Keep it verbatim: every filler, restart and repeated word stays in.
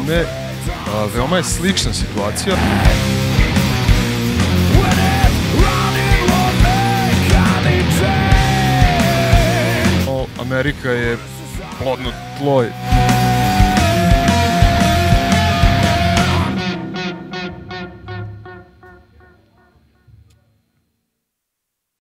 ime. Veoma je slična situacija. Amerika je plodno tlo.